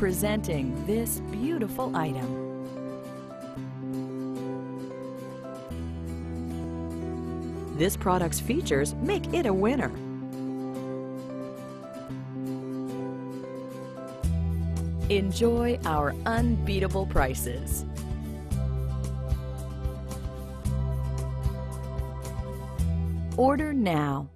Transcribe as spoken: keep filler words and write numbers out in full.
Presenting this beautiful item. This product's features make it a winner. Enjoy our unbeatable prices. Order now.